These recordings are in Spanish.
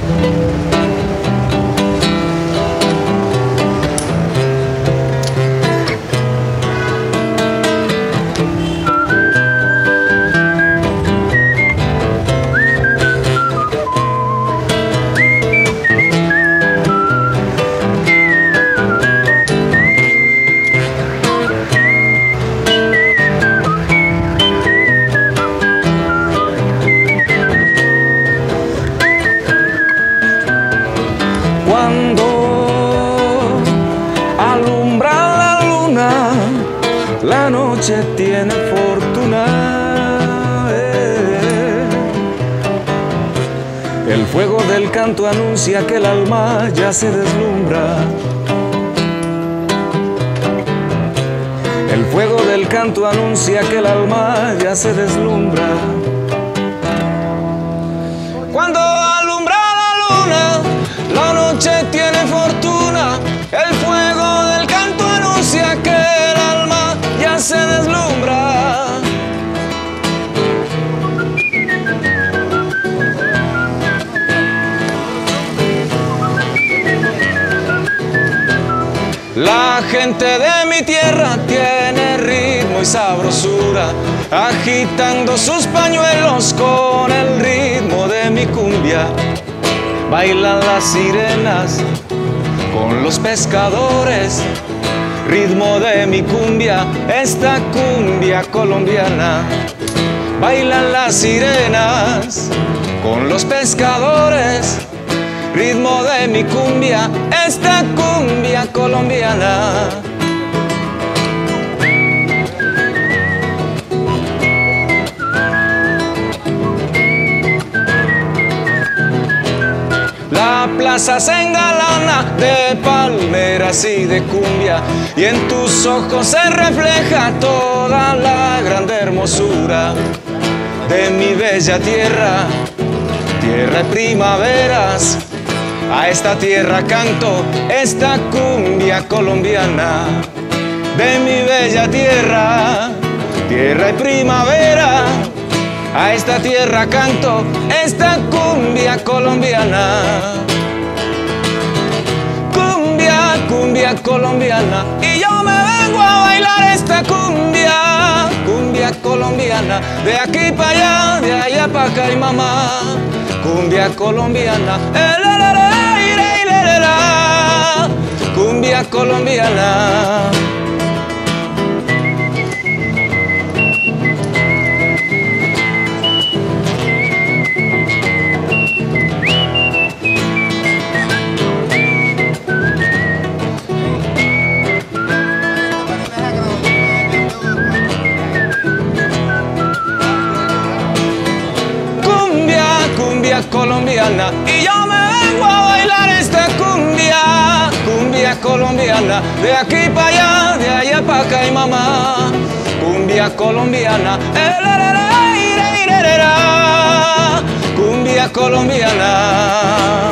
Cuando alumbra la luna, la noche tiene fortuna. El fuego del canto anuncia que el alma ya se deslumbra. El fuego del canto anuncia que el alma ya se deslumbra. Cuando alumbra la luna, la noche tiene fortuna. El fuego del canto anuncia que el alma ya se deslumbra. La gente de mi tierra tiene ritmo y sabrosura, agitando sus pañuelos con el ritmo de mi cumbia. Bailan las sirenas con los pescadores, ritmo de mi cumbia, esta cumbia colombiana. Bailan las sirenas con los pescadores, ritmo de mi cumbia, esta cumbia colombiana. La plaza se engalana de palmeras y de cumbia, y en tus ojos se refleja toda la grande hermosura de mi bella tierra, tierra de primaveras. A esta tierra canto esta cumbia colombiana, de mi bella tierra, tierra de primavera. A esta tierra canto esta cumbia colombiana. Cumbia, cumbia colombiana, y yo me vengo a bailar esta cumbia, cumbia colombiana, de aquí para allá, de allá para acá y mamá. Cumbia colombiana, cumbia colombiana. Cumbia colombiana, y yo me vengo a bailar esta cumbia, cumbia colombiana, de aquí para allá, de allá para acá y mamá. Cumbia colombiana, cumbia colombiana.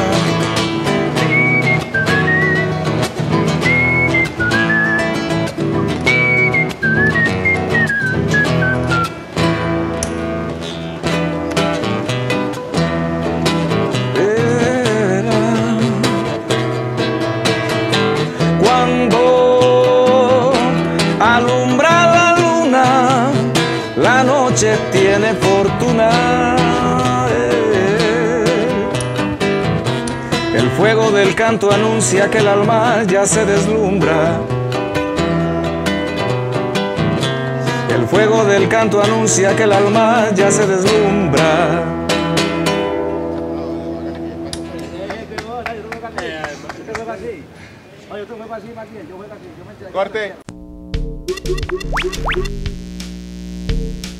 Cuando alumbra la luna, la noche tiene fortuna. El fuego del canto anuncia que el alma ya se deslumbra. El fuego del canto anuncia que el alma ya se deslumbra. Corte.